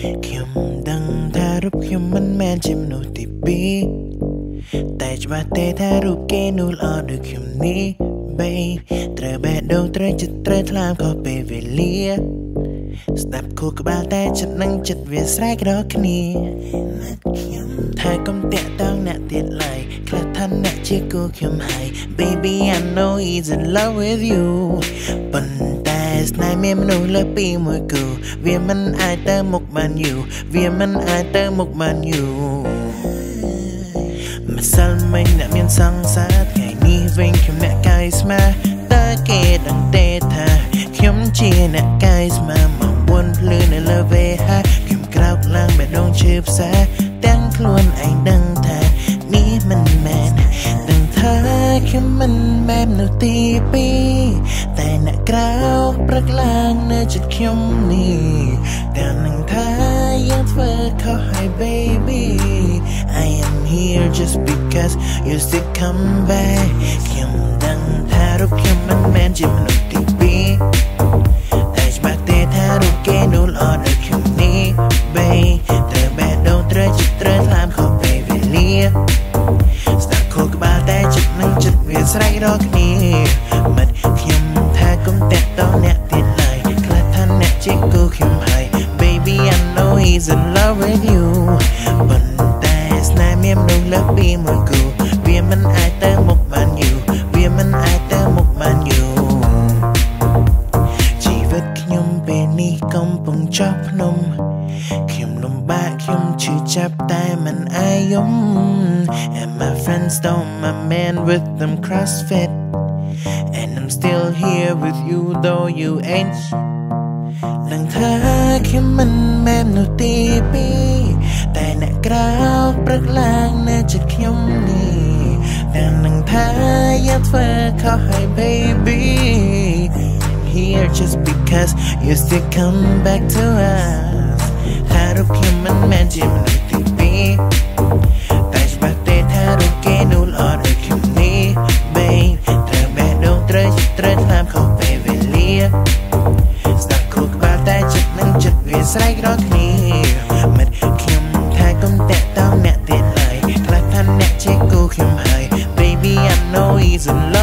ខ្ញុំដឹងថារូបខ្ញុំមិនមែនជាមនុស្សទីពីរតែច្បាស់ទេថារូបគេនោះល្អដូចខ្ញុំនេះ Babe ត្រូវបេះដូងត្រូវចិត្តត្រូវថ្លើមក៏ពេលវេលាស្ដាប់ខួរក្បាលតែចិត្តនឹងចិត្តវាស្រែកដល់គ្នាខ្ញុំថាកុំតាក់តងអ្នកទៀតឡើយខ្លះថាអ្នកជាគូខ្ញុំហើយ Baby I know he's in love with you ប៉ុន្តែស្នេហ៍មានមនុស្សលើសពីមួយគូវាមិនអាចទៅមុខបានយូរវាមិនអាចទៅមុខបានយូរម្សិលមិញអ្នកមានសង្សារថ្ងៃនេះវិញខ្ញុំអ្នកកាយស្មាតើគេដឹងទេថាខ្ញុំជាអ្នកកាយស្មាមកបួនភ្លឺនៅលើវេហាខ្ញុំក្រោកឡើងបេះដូងឈឺផ្សាទាំងខ្លួនឯងដឹងថានេះមិនមែនដឹងថាខ្ញុំមិនមែននៅទីពីរតែអ្នកក្រោកព្រឹកឡើងនៅចិត្តខ្ញុំនេះទាំងនឹងថាយើងធ្វើខុសហើយ baby I am here just because you still come back ខ្ញុំដឹងថារូបខ្ញុំមិនមែនជាមនុស្សទីពីរតែច្បាស់ទេថារូបគេនោះល្អដូចខ្ញុំនេះ babe ត្រូវបេះដូងត្រូវចិត្តត្រូវថ្លើមខុសពេលវេលាស្ដាប់ខួរក្បាលតែចិត្តនឹងចិត្តវាស្រែកដល់គ្នាមិត្តខ្ញុំថាកុំតាក់តងអ្នកទៀតឡើយខ្លះថាអ្នកជាគូខ្ញុំហើយ baby I know he's in love with you ប៉ុន្តែស្នេហ៍មានមនុស្សលើសពីមួយគូវាមិនអាចទៅមុខបានយូរវាមិនអាចទៅមុខបានយូរជីវិតខ្ញុំពេលនេះកំពុងចុះភ្នំខ្ញុំលំបាកខ្ញុំឈឺចាប់តែមិនអាយយំ And my friends don't my man with them CrossFit And I'm still here with you though you ain't ដឹងថាខ្ញុំមិនមែននៅទីពីរតែអ្នកក្រោកព្រឹកឡើងនៅចិត្តខ្ញុំនេះតែនឹងថាយើងធ្វើខុសហើយ baby I'm here just because you still come back to us ថារូបខ្ញុំមិនមែនជាមនុស្សទីពីរតែច្បាស់ទេថារូបគេនោះល្អដូចខ្ញុំនេះ babe ត្រូវបេះដូងត្រូវចិត្តត្រូវថ្លើមខុសពេលវេលាស្ដាប់ខួរក្បាលតែចិត្តនឹងចិត្តវាស្រែកដល់គ្នាមិត្តខ្ញុំថាកុំតាក់តងអ្នកទៀតឡើយខ្លះថាអ្នកជាគូខ្ញុំហើយ baby I know he's in love